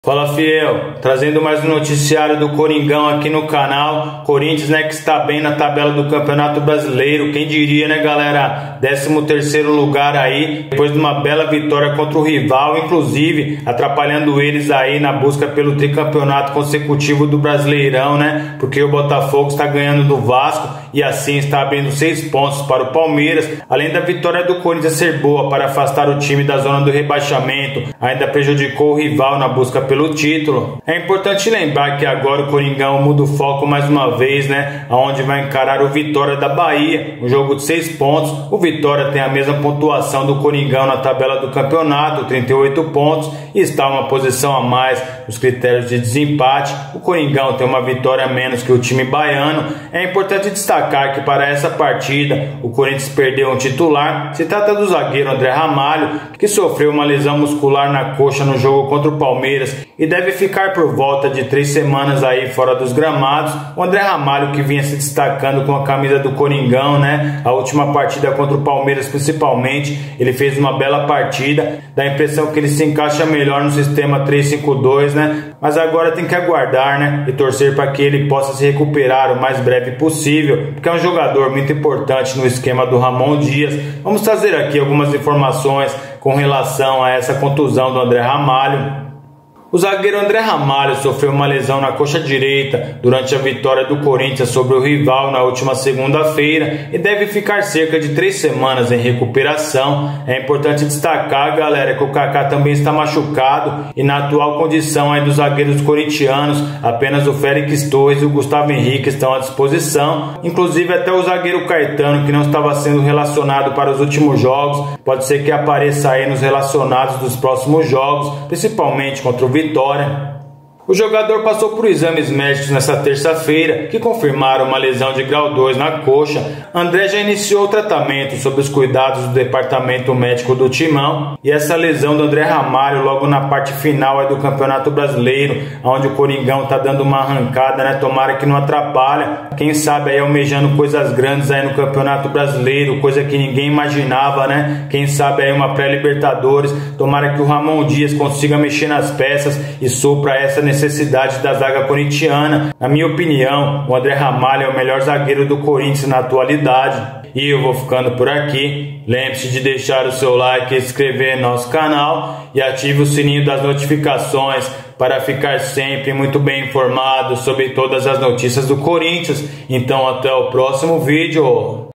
Fala, fiel, trazendo mais um noticiário do Coringão aqui no canal. Corinthians, né, que está bem na tabela do Campeonato Brasileiro, quem diria, né, galera? 13º lugar aí, depois de uma bela vitória contra o rival, inclusive atrapalhando eles aí na busca pelo tricampeonato consecutivo do Brasileirão, né? Porque o Botafogo está ganhando do Vasco e assim está abrindo 6 pontos para o Palmeiras. Além da vitória do Corinthians ser boa para afastar o time da zona do rebaixamento, ainda prejudicou o rival na busca pelo título. É importante lembrar que agora o Coringão muda o foco mais uma vez, né? Onde vai encarar o Vitória da Bahia, um jogo de 6 pontos. O Vitória tem a mesma pontuação do Coringão na tabela do campeonato, 38 pontos, e está uma posição a mais nos critérios de desempate. O Coringão tem uma vitória a menos que o time baiano. É importante destacar que para essa partida o Corinthians perdeu um titular. Se trata do zagueiro André Ramalho, que sofreu uma lesão muscular na coxa no jogo contra o Palmeiras e deve ficar por volta de 3 semanas aí fora dos gramados. O André Ramalho, que vinha se destacando com a camisa do Coringão, né? A última partida contra o Palmeiras principalmente, ele fez uma bela partida, dá a impressão que ele se encaixa melhor no sistema 3-5-2, né? Mas agora tem que aguardar, né? E torcer para que ele possa se recuperar o mais breve possível, porque é um jogador muito importante no esquema do Ramon Dias. Vamos trazer aqui algumas informações com relação a essa contusão do André Ramalho. O zagueiro André Ramalho sofreu uma lesão na coxa direita durante a vitória do Corinthians sobre o rival na última segunda-feira e deve ficar cerca de 3 semanas em recuperação. É importante destacar, galera, que o Kaká também está machucado e na atual condição aí dos zagueiros corintianos, apenas o Félix Torres e o Gustavo Henrique estão à disposição. Inclusive até o zagueiro Caetano, que não estava sendo relacionado para os últimos jogos, pode ser que apareça aí nos relacionados dos próximos jogos, principalmente contra o Vitória. O jogador passou por exames médicos nesta terça-feira que confirmaram uma lesão de grau 2 na coxa. André já iniciou o tratamento sob os cuidados do departamento médico do Timão, e essa lesão do André Ramalho logo na parte final do Campeonato Brasileiro, onde o Coringão está dando uma arrancada, né? Tomara que não atrapalha. Quem sabe aí almejando coisas grandes aí no Campeonato Brasileiro, coisa que ninguém imaginava, né? Quem sabe aí uma pré-Libertadores. Tomara que o Ramon Dias consiga mexer nas peças e supra essa necessidade da zaga corintiana. Na minha opinião, o André Ramalho é o melhor zagueiro do Corinthians na atualidade. E eu vou ficando por aqui. Lembre-se de deixar o seu like, inscrever no nosso canal e ative o sininho das notificações para ficar sempre muito bem informado sobre todas as notícias do Corinthians. Então até o próximo vídeo.